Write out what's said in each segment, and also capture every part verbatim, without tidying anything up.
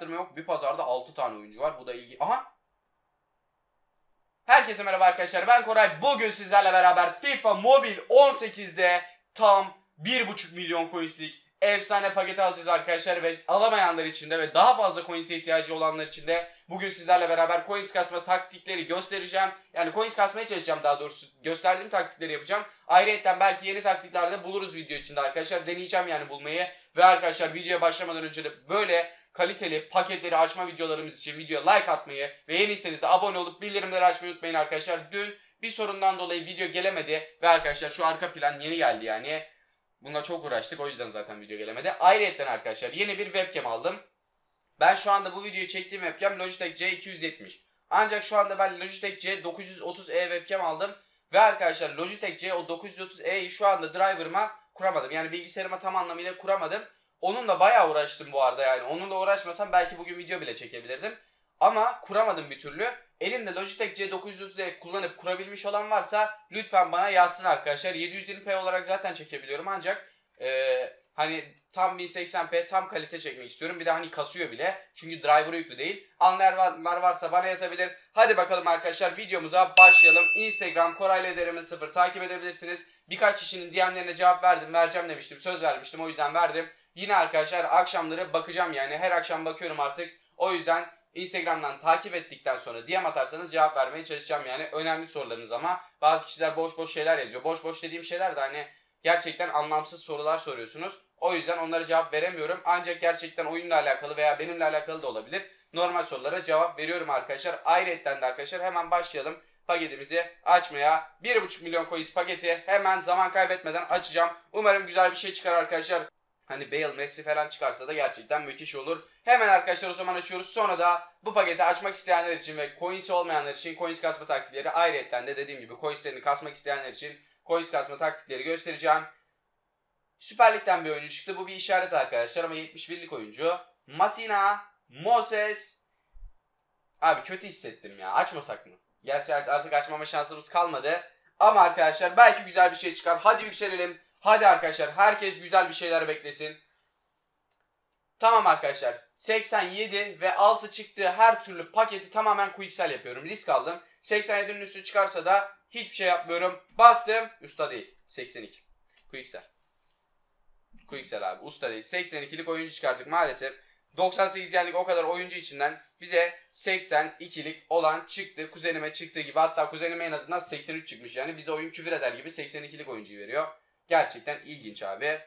arttırma yok. Bir pazarda altı tane oyuncu var. Bu da ilgi. Aha. Herkese merhaba arkadaşlar. Ben Koray. Bugün sizlerle beraber FIFA Mobil on sekizde tam bir buçuk milyon coinslik efsane paketi alacağız arkadaşlar ve alamayanlar için de ve daha fazla coins'e ihtiyacı olanlar için de bugün sizlerle beraber coins kasma taktikleri göstereceğim. Yani coins kasmaya çalışacağım, daha doğrusu gösterdiğim taktikleri yapacağım. Ayrıca belki yeni taktikler de buluruz video içinde arkadaşlar. Deneyeceğim yani bulmayı. Ve arkadaşlar videoya başlamadan önce de böyle kaliteli paketleri açma videolarımız için videoya like atmayı ve yeniyseniz de abone olup bildirimleri açmayı unutmayın arkadaşlar. Dün bir sorundan dolayı video gelemedi ve arkadaşlar şu arka plan yeni geldi yani. Bununla çok uğraştık, o yüzden zaten video gelemedi. Ayrıca arkadaşlar yeni bir webcam aldım. Ben şu anda bu videoyu çektiğim webcam Logitech C iki yüz yetmiş. Ancak şu anda ben Logitech C dokuz yüz otuz E webcam aldım. Ve arkadaşlar Logitech C o dokuz yüz otuz E'yi şu anda driver'ıma kuramadım. Yani bilgisayarıma tam anlamıyla kuramadım. Onunla bayağı uğraştım bu arada yani. Onunla uğraşmasam belki bugün video bile çekebilirdim. Ama kuramadım bir türlü. Elimde Logitech C dokuz yüz otuz E kullanıp kurabilmiş olan varsa lütfen bana yazsın arkadaşlar. yedi yüz yirmi p olarak zaten çekebiliyorum ancak ee, hani tam bin seksen p tam kalite çekmek istiyorum. Bir de hani kasıyor bile. Çünkü driver'ı yüklü değil. Anlayanlar varsa bana yazabilir. Hadi bakalım arkadaşlar, videomuza başlayalım. Instagram Koraylı sıfır takip edebilirsiniz. Birkaç kişinin D M'lerine cevap verdim. Vereceğim demiştim. Söz vermiştim. O yüzden verdim. Yine arkadaşlar akşamları bakacağım yani. Her akşam bakıyorum artık. O yüzden Instagram'dan takip ettikten sonra D M atarsanız cevap vermeye çalışacağım yani. Önemli sorularınız ama. Bazı kişiler boş boş şeyler yazıyor. Boş boş dediğim şeyler de hani gerçekten anlamsız sorular soruyorsunuz. O yüzden onlara cevap veremiyorum. Ancak gerçekten oyunla alakalı veya benimle alakalı da olabilir. Normal sorulara cevap veriyorum arkadaşlar. Ayrıca de arkadaşlar hemen başlayalım paketimizi açmaya. bir buçuk milyon coins paketi hemen zaman kaybetmeden açacağım. Umarım güzel bir şey çıkar arkadaşlar. Hani Bale, Messi falan çıkarsa da gerçekten müthiş olur. Hemen arkadaşlar o zaman açıyoruz. Sonra da bu paketi açmak isteyenler için ve coins olmayanlar için coins kasma taktikleri, ayrıca de dediğim gibi coinslerini kasmak isteyenler için coins kasma taktikleri göstereceğim. Süper Lig'den bir oyuncu çıktı. Bu bir işaret arkadaşlar ama yetmiş birlik oyuncu. Masina, Moses. Abi kötü hissettim ya. Açmasak mı? Gerçi artık açmama şansımız kalmadı. Ama arkadaşlar belki güzel bir şey çıkar. Hadi yükselelim. Hadi arkadaşlar herkes güzel bir şeyler beklesin. Tamam arkadaşlar. seksen yedi ve altı çıktığı her türlü paketi tamamen quicksell yapıyorum. Risk aldım. seksen yedinin üstü çıkarsa da hiçbir şey yapmıyorum. Bastım. Usta değil. seksen iki. Quicksell. Quicksell abi. Usta değil. seksen ikilik oyuncu çıkardık maalesef. doksan sekiz yenlik o kadar oyuncu içinden bize seksen ikilik olan çıktı. Kuzenime çıktığı gibi, hatta kuzenime en azından seksen üç çıkmış. Yani bize oyun küfür eder gibi seksen ikilik oyuncuyu veriyor. Gerçekten ilginç abi.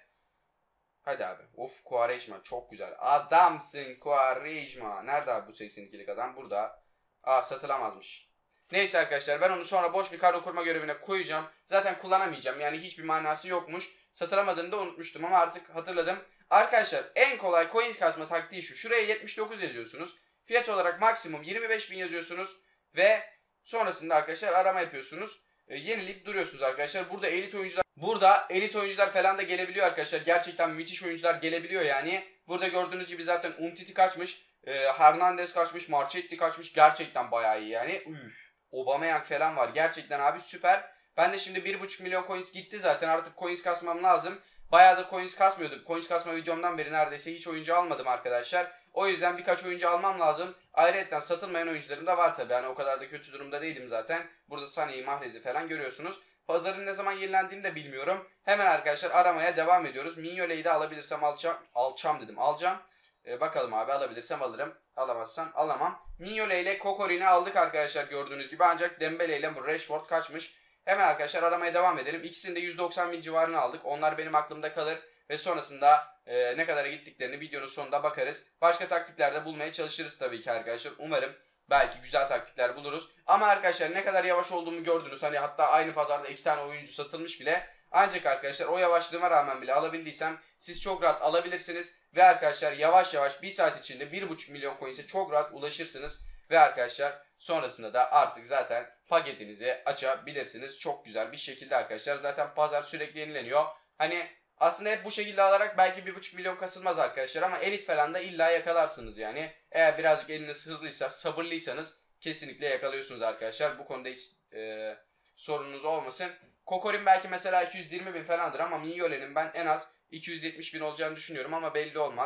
Hadi abi. Of, Quaresma çok güzel. Adamsın Quaresma. Nerede abi bu seksen ikilik adam? Burada. Aa, satılamazmış. Neyse arkadaşlar, ben onu sonra boş bir kadro kurma görevine koyacağım. Zaten kullanamayacağım. Yani hiçbir manası yokmuş. Satılamadığını da unutmuştum ama artık hatırladım. Arkadaşlar en kolay coins kasma taktiği şu. Şuraya yetmiş dokuz yazıyorsunuz. Fiyat olarak maksimum yirmi beş bin yazıyorsunuz. Ve sonrasında arkadaşlar arama yapıyorsunuz. E, yenileyip duruyorsunuz arkadaşlar. Burada elit oyuncular Burada elit oyuncular falan da gelebiliyor arkadaşlar. Gerçekten müthiş oyuncular gelebiliyor yani. Burada gördüğünüz gibi zaten Umtiti kaçmış. E, Hernandez kaçmış. Marchetti kaçmış. Gerçekten bayağı iyi yani. Üf. Aubameyang falan var. Gerçekten abi süper. Ben de şimdi bir buçuk milyon coins gitti zaten. Artık coins kasmam lazım. Bayağıdır coins kasmıyordum. Coins kasma videomdan beri neredeyse hiç oyuncu almadım arkadaşlar. O yüzden birkaç oyuncu almam lazım. Ayrıca satılmayan oyuncularım da var tabi. Yani o kadar da kötü durumda değilim zaten. Burada Sané'yi, Mahrez'i falan görüyorsunuz. Pazarın ne zaman yenilendiğini de bilmiyorum. Hemen arkadaşlar aramaya devam ediyoruz. Mignolet'i de alabilirsem alacağım. Alacağım dedim. Alacağım. Ee, bakalım abi, alabilirsem alırım. Alamazsam alamam. Mignolet ile Kokorin'i aldık arkadaşlar gördüğünüz gibi. Ancak Dembele ile bu Rashford kaçmış. Hemen arkadaşlar aramaya devam edelim. İkisini de yüz doksan bin civarına aldık. Onlar benim aklımda kalır. Ve sonrasında e, ne kadara gittiklerini videonun sonunda bakarız. Başka taktiklerde bulmaya çalışırız tabii ki arkadaşlar. Umarım belki güzel taktikler buluruz. Ama arkadaşlar ne kadar yavaş olduğumu gördünüz. Hani hatta aynı pazarda iki tane oyuncu satılmış bile. Ancak arkadaşlar o yavaşlığıma rağmen bile alabildiysem siz çok rahat alabilirsiniz. Ve arkadaşlar yavaş yavaş bir saat içinde bir buçuk milyon coins'e çok rahat ulaşırsınız. Ve arkadaşlar sonrasında da artık zaten paketinizi açabilirsiniz. Çok güzel bir şekilde arkadaşlar. Zaten pazar sürekli yenileniyor. Hani aslında hep bu şekilde alarak belki bir buçuk milyon kasılmaz arkadaşlar ama elit falan da illa yakalarsınız yani. Eğer birazcık eliniz hızlıysa, sabırlıysanız kesinlikle yakalıyorsunuz arkadaşlar. Bu konuda hiç e, sorununuz olmasın. Kokorin belki mesela iki yüz yirmi bin falandır ama Mignolet'in ben en az iki yüz yetmiş bin olacağını düşünüyorum ama belli olmaz.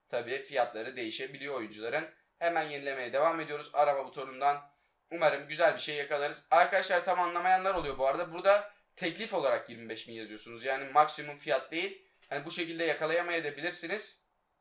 tabii fiyatları değişebiliyor oyuncuların. Hemen yenilemeye devam ediyoruz arama butonundan. Umarım güzel bir şey yakalarız. Arkadaşlar tam anlamayanlar oluyor bu arada. Burada teklif olarak yirmi beş bin yazıyorsunuz. Yani maksimum fiyat değil. Hani bu şekilde yakalayamayabilirsiniz.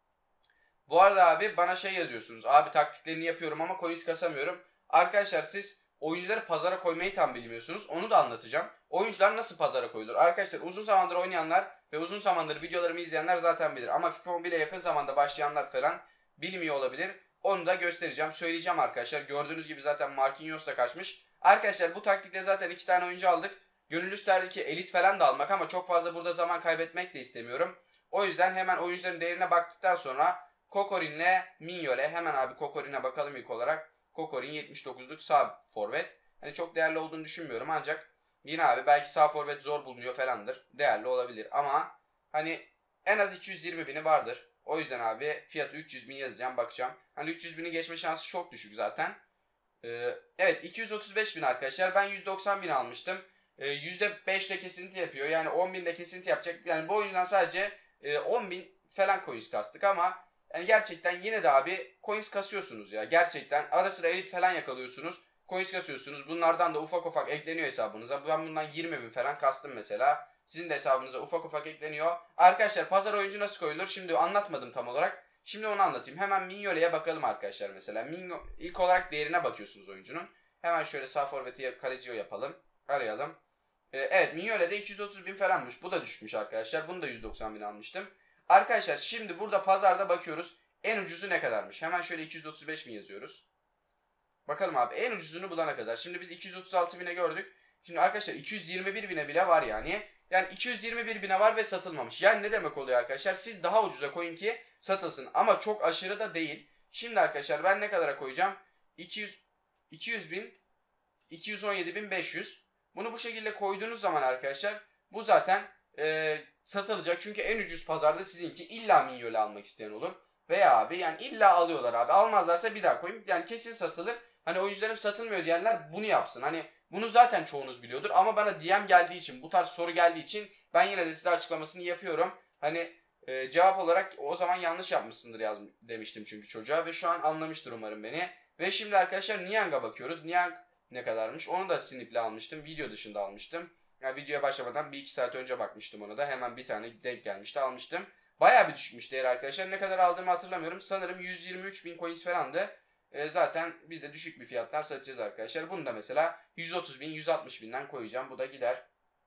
Bu arada abi bana şey yazıyorsunuz. Abi taktiklerini yapıyorum ama coins kasamıyorum. Arkadaşlar siz oyuncuları pazara koymayı tam bilmiyorsunuz. Onu da anlatacağım. Oyuncular nasıl pazara koyulur? Arkadaşlar uzun zamandır oynayanlar ve uzun zamandır videolarımı izleyenler zaten bilir. Ama FIFA Mobile'e yakın zamanda başlayanlar falan bilmiyor olabilir. Onu da göstereceğim, söyleyeceğim arkadaşlar. Gördüğünüz gibi zaten Marquinhos da kaçmış. Arkadaşlar bu taktikle zaten iki tane oyuncu aldık. Gönül isterdi ki elit falan da almak ama çok fazla burada zaman kaybetmek de istemiyorum. O yüzden hemen oyuncuların değerine baktıktan sonra Kokorin'le Mignol'e hemen abi Kokorin'e bakalım ilk olarak. Kokorin yetmiş dokuzluk sağ forvet. Hani çok değerli olduğunu düşünmüyorum ancak yine abi belki sağ forvet zor bulunuyor falandır. Değerli olabilir ama hani en az iki yüz yirmi bini vardır. O yüzden abi fiyatı üç yüz bin yazacağım, bakacağım. Hani üç yüz bini geçme şansı çok düşük zaten. Ee, evet iki yüz otuz beş bin arkadaşlar. Ben yüz doksan bin almıştım. Ee, yüzde beş de kesinti yapıyor. Yani on bin de kesinti yapacak. Yani bu oyundan sadece e, on bin falan coins kastık ama yani gerçekten yine de abi coins kasıyorsunuz ya. Gerçekten ara sıra elit falan yakalıyorsunuz. Coins kasıyorsunuz. Bunlardan da ufak ufak ekleniyor hesabınıza. Ben bundan yirmi bin falan kastım mesela. Sizin de hesabınıza ufak ufak ekleniyor. Arkadaşlar pazar oyuncu nasıl koyulur? Şimdi anlatmadım tam olarak. Şimdi onu anlatayım. Hemen Mignole'ye bakalım arkadaşlar mesela. Migno, ilk olarak değerine bakıyorsunuz oyuncunun. Hemen şöyle sağ forveti kaleciyi yapalım. Arayalım. Ee, evet Mignole'de iki yüz otuz bin falanmış. Bu da düşmüş arkadaşlar. Bunu da yüz doksan bin almıştım. Arkadaşlar şimdi burada pazarda bakıyoruz. En ucuzu ne kadarmış? Hemen şöyle iki yüz otuz beş bin yazıyoruz. Bakalım abi en ucuzunu bulana kadar. Şimdi biz iki yüz otuz altı bine gördük. Şimdi arkadaşlar iki yüz yirmi bir bine bile var yani. Yani iki yüz yirmi bir bine var ve satılmamış. Yani ne demek oluyor arkadaşlar? Siz daha ucuza koyun ki satılsın. Ama çok aşırı da değil. Şimdi arkadaşlar ben ne kadara koyacağım? iki yüz, iki yüz bin, iki yüz on yedi bin beş yüz. Bunu bu şekilde koyduğunuz zaman arkadaşlar bu zaten e, satılacak. Çünkü en ucuz pazarda sizinki illa Mignol'e almak isteyen olur. Veya abi yani illa alıyorlar abi. Almazlarsa bir daha koyayım. Yani kesin satılır. Hani oyuncularım satılmıyor diyenler bunu yapsın. Hani bunu zaten çoğunuz biliyordur. Ama bana D M geldiği için, bu tarz soru geldiği için ben yine de size açıklamasını yapıyorum. Hani e, cevap olarak o zaman yanlış yapmışsındır yaz, demiştim çünkü çocuğa. Ve şu an anlamıştır umarım beni. Ve şimdi arkadaşlar Niang'a bakıyoruz. Niang ne kadarmış? Onu da Snip'le almıştım. Video dışında almıştım. Yani videoya başlamadan bir iki saat önce bakmıştım ona da. Hemen bir tane denk gelmişti, almıştım. Bayağı bir düşükmüş değeri arkadaşlar. Ne kadar aldığımı hatırlamıyorum. Sanırım yüz yirmi üç bin coins falandı. E, zaten biz de düşük bir fiyatlar satacağız arkadaşlar. Bunu da mesela yüz otuz bin, yüz altmış binden koyacağım. Bu da gider.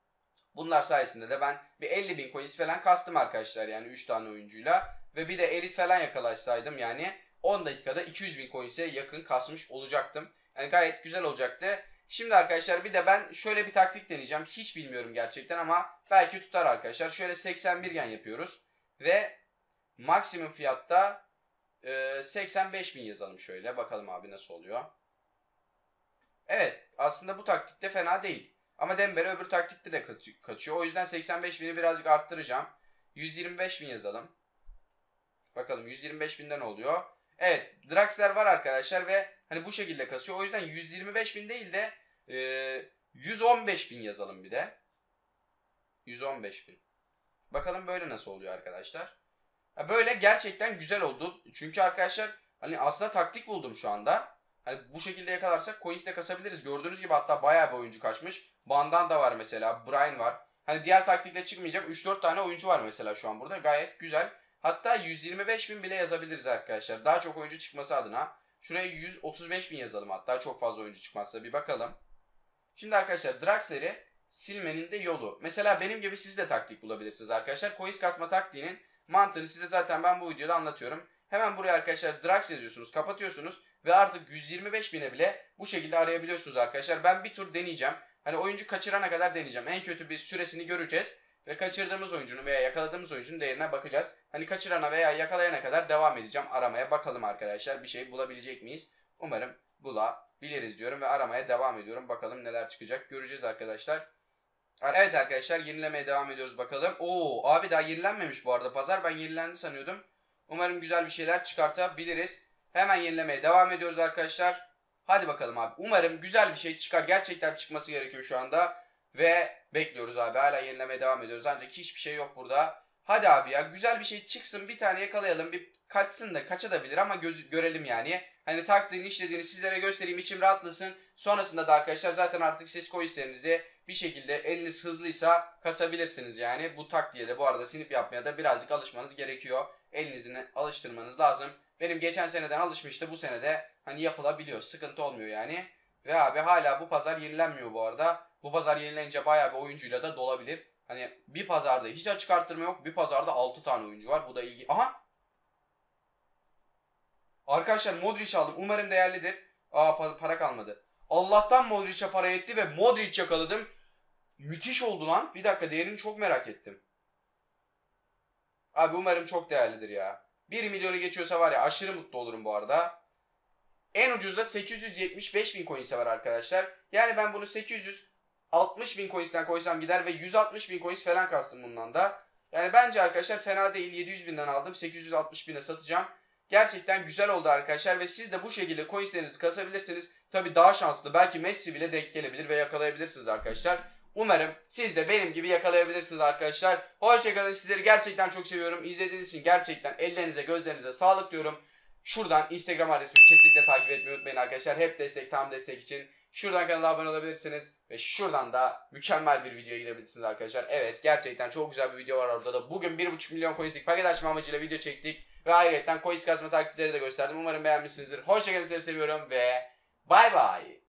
Bunlar sayesinde de ben bir elli bin coins falan kastım arkadaşlar. Yani üç tane oyuncuyla. Ve bir de elit falan yakalaşsaydım yani on dakikada iki yüz bin coins'e yakın kasmış olacaktım. Yani gayet güzel olacaktı. Şimdi arkadaşlar bir de ben şöyle bir taktik deneyeceğim. Hiç bilmiyorum gerçekten ama belki tutar arkadaşlar. Şöyle seksen bir gen yapıyoruz. Ve maksimum fiyatta e, seksen beş bin yazalım şöyle. Bakalım abi nasıl oluyor. Evet aslında bu taktikte fena değil. Ama Dembele öbür taktikte de kaçıyor. O yüzden seksen beş bini birazcık arttıracağım. yüz yirmi beş bin yazalım. Bakalım yüz yirmi beş binde ne oluyor? Evet Draxler var arkadaşlar ve hani bu şekilde kasıyor. O yüzden yüz yirmi beş bin değil de e, yüz on beş bin yazalım bir de. yüz on beş bin. Bakalım böyle nasıl oluyor arkadaşlar. Böyle gerçekten güzel oldu. Çünkü arkadaşlar hani aslında taktik buldum şu anda. Hani bu şekilde yakalarsak coins de kasabiliriz. Gördüğünüz gibi hatta bayağı bir oyuncu kaçmış. Bandan da var mesela. Brian var. Hani diğer taktikle çıkmayacak üç dört tane oyuncu var mesela şu an burada. Gayet güzel. Hatta yüz yirmi beş bin bile yazabiliriz arkadaşlar. Daha çok oyuncu çıkması adına. Şuraya yüz otuz beş bin yazalım hatta. Çok fazla oyuncu çıkmazsa bir bakalım. Şimdi arkadaşlar Draxler'i silmenin de yolu. Mesela benim gibi siz de taktik bulabilirsiniz arkadaşlar. Coins kasma taktiğinin mantığını size zaten ben bu videoda anlatıyorum. Hemen buraya arkadaşlar Drax yazıyorsunuz, kapatıyorsunuz ve artık yüz yirmi beş bine bile bu şekilde arayabiliyorsunuz arkadaşlar. Ben bir tur deneyeceğim. Hani oyuncu kaçırana kadar deneyeceğim. En kötü bir süresini göreceğiz ve kaçırdığımız oyuncunun veya yakaladığımız oyuncunun değerine bakacağız. Hani kaçırana veya yakalayana kadar devam edeceğim aramaya. Bakalım arkadaşlar bir şey bulabilecek miyiz? Umarım bulabiliriz diyorum ve aramaya devam ediyorum. Bakalım neler çıkacak, göreceğiz arkadaşlar. Evet arkadaşlar yenilemeye devam ediyoruz bakalım. Oo abi daha yenilenmemiş bu arada pazar. Ben yenilendi sanıyordum. Umarım güzel bir şeyler çıkartabiliriz. Hemen yenilemeye devam ediyoruz arkadaşlar. Hadi bakalım abi. Umarım güzel bir şey çıkar. Gerçekten çıkması gerekiyor şu anda. Ve bekliyoruz abi. Hala yenilemeye devam ediyoruz. Ancak hiçbir şey yok burada. Hadi abi ya, güzel bir şey çıksın, bir tane yakalayalım, bir kaçsın da kaçabilir ama göz, görelim yani. Hani taktığını işlediğini sizlere göstereyim, içim rahatlasın. Sonrasında da arkadaşlar zaten artık siz coinslerinizi bir şekilde eliniz hızlıysa kasabilirsiniz yani. Bu taktiğe de bu arada sinip yapmaya da birazcık alışmanız gerekiyor. Elinizi alıştırmanız lazım. Benim geçen seneden alışmıştı, bu senede hani yapılabiliyor, sıkıntı olmuyor yani. Ve abi hala bu pazar yenilenmiyor bu arada. Bu pazar yenilenince bayağı bir oyuncuyla da dolabilir. Hani bir pazarda hiç açık arttırma yok. Bir pazarda altı tane oyuncu var. Bu da ilgi. Aha! Arkadaşlar Modric aldım. Umarım değerlidir. Aa, para kalmadı. Allah'tan Modric'e para yetti ve Modric yakaladım. Müthiş oldu lan. Bir dakika, değerini çok merak ettim. Abi umarım çok değerlidir ya. bir milyonu geçiyorsa var ya, aşırı mutlu olurum bu arada. En ucuzda sekiz yüz yetmiş beş bin coins'e var arkadaşlar. Yani ben bunu sekiz yüz altmış bin coins'ten koysam gider ve yüz altmış bin coins falan kastım bundan da. Yani bence arkadaşlar fena değil. yedi yüz binden aldım. sekiz yüz altmış bine satacağım. Gerçekten güzel oldu arkadaşlar ve siz de bu şekilde coinslerinizi kasabilirsiniz. Tabi daha şanslı, belki Messi bile denk gelebilir ve yakalayabilirsiniz arkadaşlar. Umarım siz de benim gibi yakalayabilirsiniz arkadaşlar. Hoşçakalın, sizleri gerçekten çok seviyorum. İzlediğiniz için gerçekten ellerinize gözlerinize sağlık diyorum. Şuradan Instagram adresimi kesinlikle takip etmeyi unutmayın arkadaşlar. Hep destek, tam destek için. Şuradan kanala abone olabilirsiniz. Ve şuradan da mükemmel bir videoya gidebilirsiniz arkadaşlar. Evet, gerçekten çok güzel bir video var orada da. Bugün bir buçuk milyon coinslik paket açma amacıyla video çektik. Ve ayrıca coins kasma taktikleri de gösterdim. Umarım beğenmişsinizdir. Hoşçakalın, sizleri seviyorum ve bay bay.